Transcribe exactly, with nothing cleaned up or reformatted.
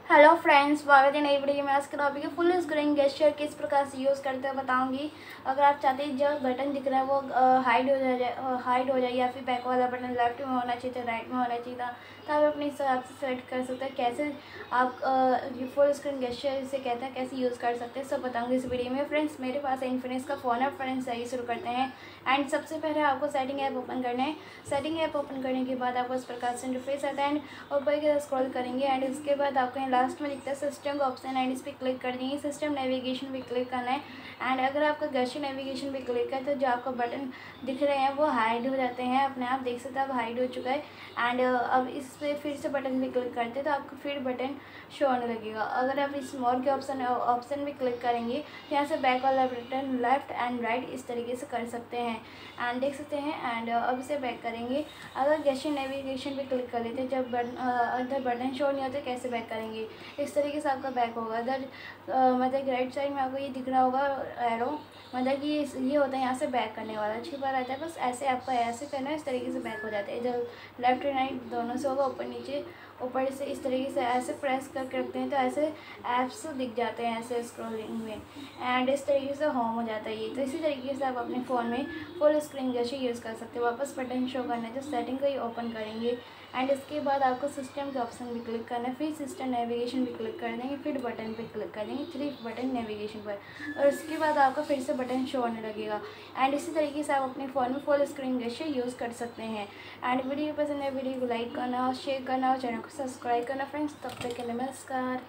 Hello friends, स्वागत है नई वीडियो में। आज का टॉपिक है फुल स्क्रीन गेस्चर किस प्रकार से यूज़ करते हैं बताऊंगी। अगर आप चाहते हैं जो बटन दिख रहा है वो हाइड हो जाए हाइड हो जाए या फिर बैक वाला बटन लेफ्ट में होना चाहिए था, राइट में होना चाहिए था, तो आप अपने हिसाब से सेलेक्ट कर सकते हैं। कैसे आप फुल स्क्रीन गेस्चर इसे कहते हैं, कैसे यूज़ कर सकते हैं, सब बताऊँगी इस वीडियो में। फ्रेंड्स, मेरे पास इन्फिनिक्स का फ़ोन है। फ्रेंड्स, आइए शुरू करते हैं। एंड सबसे पहले आपको सेटिंग ऐप ओपन करना है। सेटिंग ऐप ओपन करने के बाद आपको इस प्रकार से इंटरफेस आता है एंड ऊपर की तरफ स्क्रॉल करेंगे एंड इसके बाद आपको यहाँ लास्ट में दिखता है सिस्टम का ऑप्शन एंड इस पर क्लिक कर देंगे। सिस्टम नेविगेशन पे क्लिक करना है एंड अगर आपका गेस्चर नेविगेशन पे क्लिक है तो जो आपका बटन दिख रहे हैं वो हाइड हो जाते हैं अपने आप। देख सकते हैं अब हाइड हो चुका है एंड अब इस पर फिर से बटन पे क्लिक करते हैं तो आपको फिर बटन शो होने लगेगा। अगर आप इस मोर के ऑप्शन ऑप्शन में क्लिक करेंगे तो यहाँ से बैक वाला बटन लेफ्ट एंड राइट इस तरीके से कर सकते हैं एंड देख सकते हैं। एंड अब इसे बैक करेंगे। अगर गेस्चर नेविगेशन पे क्लिक कर लेते हैं, जब इधर बटन शो नहीं होते कैसे बैक करेंगे, इस तरीके से आपका बैक होगा। इधर मतलब राइट साइड में आपको ये दिख रहा होगा एरो, मतलब कि ये होता है यहाँ से बैक करने वाला छिपा रहता है। बस ऐसे आपका ऐसे करना है, इस तरीके से बैक हो जाता है। इधर लेफ्ट एंड राइट दोनों से होगा, ऊपर नीचे ऊपर से इस तरीके से ऐसे प्रेस करके रखते हैं तो ऐसे ऐप्स दिख जाते हैं ऐसे स्क्रॉलिंग में एंड इस तरीके से होम हो जाता है ये। तो इसी तरीके से आप अपने फ़ोन में फुल स्क्रीन गेस्चर यूज़ कर सकते हो। वापस बटन शो करना है तो सेटिंग को ही ओपन करेंगे एंड इसके बाद आपको सिस्टम के ऑप्शन पे क्लिक करना है, फिर सिस्टम नेविगेशन पे क्लिक कर देंगे, फिर बटन पे क्लिक कर देंगे, थ्री बटन नेविगेशन पर, और उसके बाद आपका फिर से बटन शो होने लगेगा एंड इसी तरीके से आप अपने फ़ोन में फुल स्क्रीन गेस्चर यूज़ कर सकते हैं। एंड वीडियो पसंद है वीडियो को लाइक करना और शेयर करना और चैनल को सब्सक्राइब करना फ्रेंड्स। तब तक के लिए नमस्कार।